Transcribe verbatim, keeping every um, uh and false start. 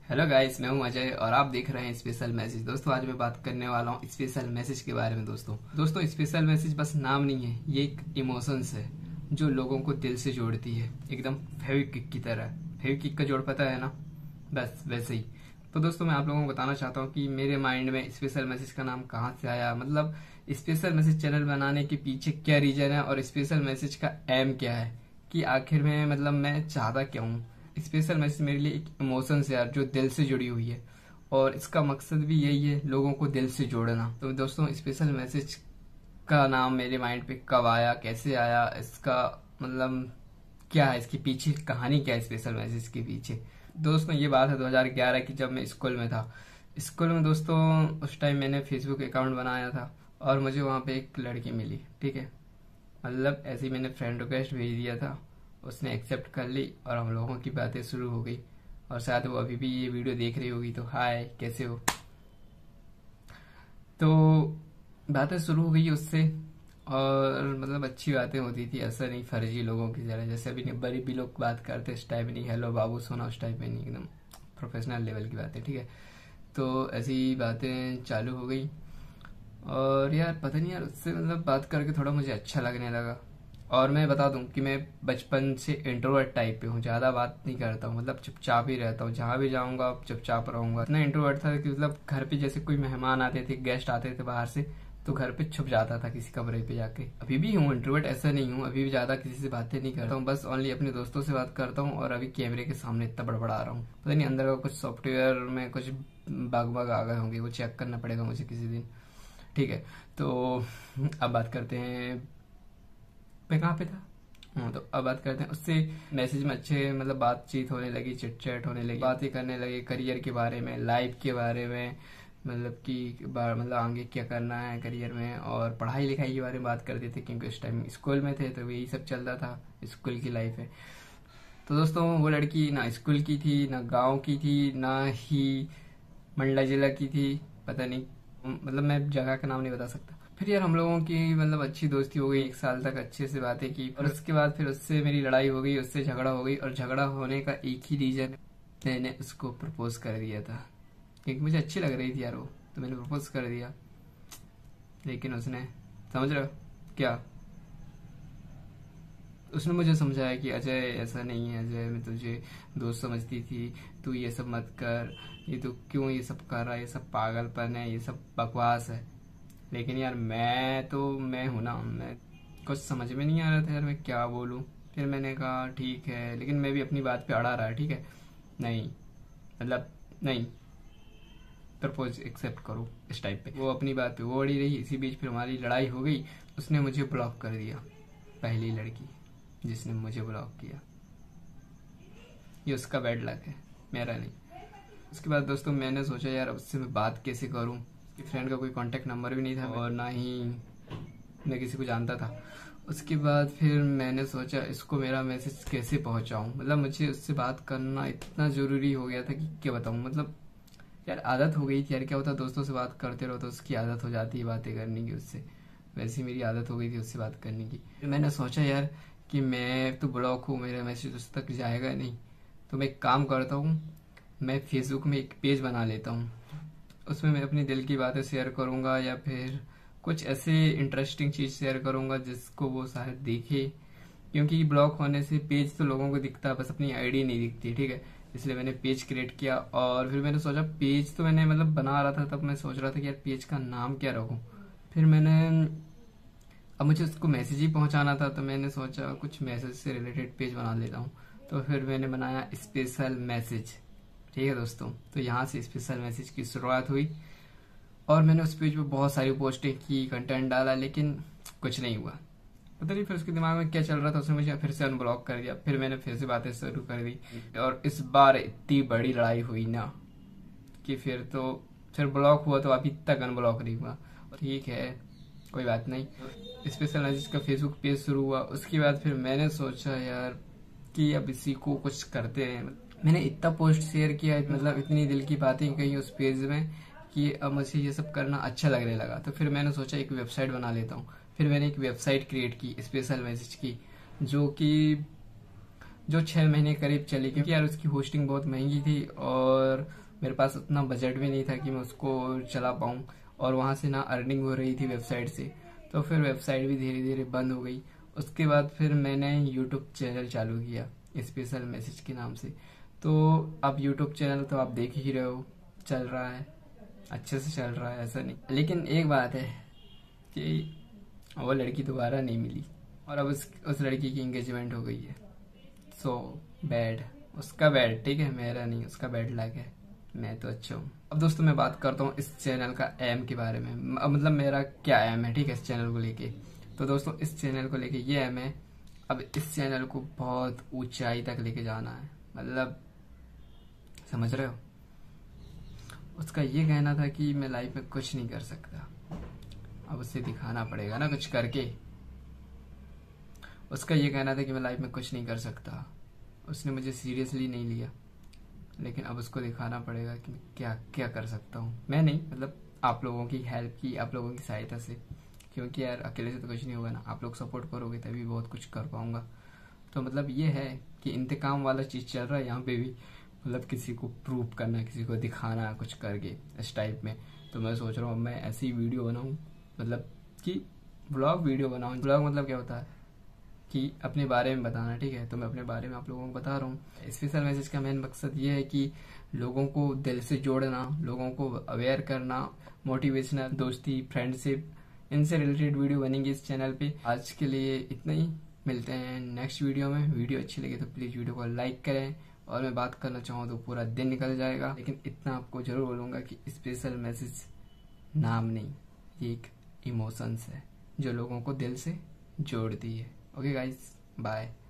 Hello guys, मैं हूं अजय और आप देख रहे हैं स्पेशल मैसेज। दोस्तों आज मैं बात करने वाला हूं स्पेशल मैसेज के बारे में। दोस्तों दोस्तों स्पेशल मैसेज बस नाम नहीं है, ये एक इमोशंस है जो लोगों को दिल से जोड़ती है, एकदम फेविक्विक की तरह। फेविक्विक का जोड़ पता है ना, बस वैसे ही। तो दोस्तों मैं आप लोगों को बताना चाहता हूँ कि मेरे माइंड में स्पेशल मैसेज का नाम कहाँ से आया, मतलब स्पेशल मैसेज चैनल बनाने के पीछे क्या रीजन है और स्पेशल मैसेज का एम क्या है, कि आखिर में मतलब मैं चाहता क्या हूँ। स्पेशल मैसेज मेरे लिए एक इमोशन से यार, जो दिल से जुड़ी हुई है, और इसका मकसद भी यही है, लोगों को दिल से जोड़ना। तो दोस्तों स्पेशल मैसेज का नाम मेरे माइंड पे कब आया, कैसे आया, इसका मतलब क्या है, इसके पीछे कहानी क्या है स्पेशल मैसेज के पीछे। दोस्तों ये बात है दो हज़ार ग्यारह की, जब मैं स्कूल में था। स्कूल में दोस्तों उस टाइम मैंने फेसबुक अकाउंट बनाया था और मुझे वहाँ पे एक लड़की मिली, ठीक है। मतलब ऐसे ही मैंने फ्रेंड रिक्वेस्ट भेज दिया था, उसने एक्सेप्ट कर ली और हम लोगों की बातें शुरू हो गई। और शायद वो अभी भी ये वीडियो देख रही होगी, तो हाय कैसे हो। तो बातें शुरू हो गई उससे, और मतलब अच्छी बातें होती थी, ऐसा नहीं फर्जी लोगों की तरह जैसे अभी बड़ी भी लोग बात करते इस टाइप नहीं, हेलो बाबू सोना उस टाइप में नहीं, एकदम प्रोफेशनल लेवल की बातें, ठीक है। तो ऐसी बातें चालू हो गई और यार पता नहीं यार, उससे मतलब बात करके थोड़ा मुझे अच्छा लगने लगा। और मैं बता दूं कि मैं बचपन से इंट्रोवर्ट टाइप पे हूँ, ज्यादा बात नहीं करता हूँ, मतलब चुपचाप ही रहता हूँ, जहाँ भी जाऊंगा चुपचाप रहूंगा। इतना इंट्रोवर्ट था कि मतलब घर पे जैसे कोई मेहमान आते थे, गेस्ट आते थे बाहर से, तो घर पे छुप जाता था किसी कमरे पे जाके। अभी भी हूँ इंट्रोवर्ट, ऐसा नहीं हूँ, अभी भी ज्यादा किसी से बातें नहीं करता हूँ, बस ओनली अपने दोस्तों से बात करता हूँ। और अभी कैमरे के सामने इतना बड़बड़ा रहा हूँ, पता नहीं अंदर का कुछ सॉफ्टवेयर में कुछ बाग बाग आ गए होंगे, वो चेक करना पड़ेगा मुझे किसी दिन, ठीक है। तो अब बात करते हैं, मैं कहाँ पे था। हाँ, तो अब बात करते हैं उससे। मैसेज में अच्छे मतलब बातचीत होने लगी, चिट चैट होने लगी, बातें करने लगे करियर के बारे में, लाइफ के बारे में, मतलब कि मतलब आगे क्या करना है करियर में, और पढ़ाई लिखाई के बारे में बात करते थे, क्योंकि उस टाइम स्कूल में थे तो यही सब चल रहा था, स्कूल की लाइफ है। तो दोस्तों वो लड़की ना स्कूल की थी, ना गांव की थी, ना ही मंडला जिला की थी, पता नहीं, मतलब मैं जगह का नाम नहीं बता सकता। फिर यार हम लोगों की मतलब अच्छी दोस्ती हो गई, एक साल तक अच्छे से बातें की, और उसके बाद फिर उससे मेरी लड़ाई हो गई, उससे झगड़ा हो गई, और झगड़ा होने का एक ही रीजन, मैंने उसको प्रपोज कर दिया था, क्योंकि मुझे अच्छी लग रही थी यार वो, तो मैंने प्रपोज कर दिया। लेकिन उसने, समझ रहे हो क्या, उसने मुझे समझाया कि अजय ऐसा नहीं है, अजय मैं तुझे दोस्त समझती थी, तू ये सब मत कर, ये तो क्यों ये सब कर रहा है, ये सब पागलपन है, ये सब बकवास है। लेकिन यार मैं तो मैं हूं ना, मैं कुछ समझ में नहीं आ रहा था यार मैं क्या बोलूं। फिर मैंने कहा ठीक है, लेकिन मैं भी अपनी बात पे अड़ा रहा, ठीक है, नहीं मतलब नहीं, प्रपोज एक्सेप्ट करो इस टाइप पे। वो अपनी बात पे वो अड़ी रही, इसी बीच फिर हमारी लड़ाई हो गई, उसने मुझे ब्लॉक कर दिया, पहली लड़की जिसने मुझे ब्लॉक किया। ये उसका बैड लक है, मेरा नहीं। उसके बाद दोस्तों मैंने सोचा यार उससे मैं बात कैसे करूं, फ्रेंड का कोई कांटेक्ट नंबर भी नहीं था और ना ही मैं किसी को जानता था। उसके बाद फिर मैंने सोचा इसको मेरा मैसेज कैसे पहुंचाऊं, मतलब मुझे उससे बात करना इतना जरूरी हो गया था कि क्या बताऊं। मतलब यार आदत हो गई थी यार, क्या होता दोस्तों से बात करते रहो तो उसकी आदत हो जाती है बातें करने की उससे, वैसे ही मेरी आदत हो गई थी उससे बात करने की। फिर मैंने सोचा यार कि मैं तो ब्लॉक हूँ, मेरा मैसेज उस तक जाएगा नहीं, तो मैं एक काम करता हूँ, मैं फेसबुक में एक पेज बना लेता हूँ, उसमें मैं अपनी दिल की बातें शेयर करूंगा, या फिर कुछ ऐसे इंटरेस्टिंग चीज शेयर करूंगा जिसको वो शायद देखे, क्योंकि ब्लॉक होने से पेज तो लोगों को दिखता है, बस अपनी आईडी नहीं दिखती, ठीक है। इसलिए मैंने पेज क्रिएट किया, और फिर मैंने सोचा पेज तो मैंने मतलब बना रहा था, तब मैं सोच रहा था कि यार पेज का नाम क्या रखूं। फिर मैंने, अब मुझे उसको मैसेज ही पहुंचाना था, तो मैंने सोचा कुछ मैसेज से रिलेटेड पेज बना लेता हूँ, तो फिर मैंने बनाया स्पेशल मैसेज, ठीक है दोस्तों। तो यहाँ से स्पेशल मैसेज की शुरुआत हुई, और मैंने उस पेज पे बहुत सारी पोस्टें की, कंटेंट डाला, लेकिन कुछ नहीं हुआ, पता नहीं फिर उसके दिमाग में क्या चल रहा था, उसने मुझे फिर से अनब्लॉक कर दिया। फिर मैंने फिर से बातें शुरू कर दी, और इस बार इतनी बड़ी लड़ाई हुई ना कि फिर तो फिर ब्लॉक हुआ, तो अभी तक अनब्लॉक नहीं हुआ। ठीक है कोई बात नहीं। स्पेशल मैसेज का फेसबुक पेज शुरू हुआ, उसके बाद फिर मैंने सोचा यार कि अब इसी को कुछ करते हैं। मैंने इतना पोस्ट शेयर किया, मतलब इतनी दिल की बातें कही उस पेज में, कि अब मुझे ये सब करना अच्छा लगने लगा। तो फिर मैंने सोचा एक वेबसाइट बना लेता हूँ। फिर मैंने एक वेबसाइट क्रिएट की स्पेशल मैसेज की, जो कि जो छह महीने करीब चली, क्योंकि यार उसकी होस्टिंग बहुत महंगी थी और मेरे पास उतना बजट भी नहीं था कि मैं उसको चला पाऊँ, और वहां से ना अर्निंग हो रही थी वेबसाइट से, तो फिर वेबसाइट भी धीरे धीरे बंद हो गई। उसके बाद फिर मैंने यूट्यूब चैनल चालू किया स्पेशल मैसेज के नाम से। तो अब यूट्यूब चैनल तो आप देख ही रहे हो, चल रहा है, अच्छे से चल रहा है, ऐसा नहीं। लेकिन एक बात है कि वो लड़की दोबारा नहीं मिली और अब उस उस लड़की की एंगेजमेंट हो गई है। सो बैड, उसका बैड, ठीक है, मेरा नहीं, उसका बैड लग है, मैं तो अच्छा हूँ। अब दोस्तों मैं बात करता हूँ इस चैनल का एम के बारे में, मतलब मेरा क्या एम है, ठीक है, इस चैनल को लेके। तो दोस्तों इस चैनल को लेके ये एम है, अब इस चैनल को बहुत ऊंचाई तक लेके जाना है, मतलब समझ रहे हो। उसका ये कहना था कि मैं लाइफ में कुछ नहीं कर सकता, अब उसे दिखाना पड़ेगा ना कुछ करके। उसका ये कहना था कि मैं लाइफ में कुछ नहीं कर सकता, उसने मुझे सीरियसली नहीं लिया, लेकिन अब उसको दिखाना पड़ेगा कि मैं क्या क्या कर सकता हूँ। मैं नहीं, मतलब आप लोगों की हेल्प की, आप लोगों की सहायता से, क्योंकि यार अकेले से तो कुछ नहीं होगा ना, आप लोग सपोर्ट करोगे तभी बहुत कुछ कर पाऊंगा। तो मतलब ये है कि इंतकाम वाला चीज चल रहा है यहाँ पे भी, मतलब किसी को प्रूव करना, किसी को दिखाना कुछ करके इस टाइप में। तो मैं सोच रहा हूँ मैं ऐसी वीडियो बनाऊँ, मतलब कि ब्लॉग वीडियो बनाऊँ। ब्लॉग मतलब क्या होता है कि अपने बारे में बताना, ठीक है, तो मैं अपने बारे में आप लोगों को बता रहा हूँ। स्पेशल मैसेज का मेन मकसद ये है कि लोगों को दिल से जोड़ना, लोगों को अवेयर करना, मोटिवेशनल, दोस्ती, फ्रेंडशिप, इनसे रिलेटेड वीडियो बनेंगी इस चैनल पे। आज के लिए इतना ही, मिलते हैं नेक्स्ट वीडियो में। वीडियो अच्छी लगी तो प्लीज वीडियो को लाइक करें, और मैं बात करना चाहूँ तो पूरा दिन निकल जाएगा, लेकिन इतना आपको जरूर बोलूंगा कि स्पेशल मैसेज नाम नहीं, ये एक इमोशंस है जो लोगों को दिल से जोड़ती है। Okay guys, bye.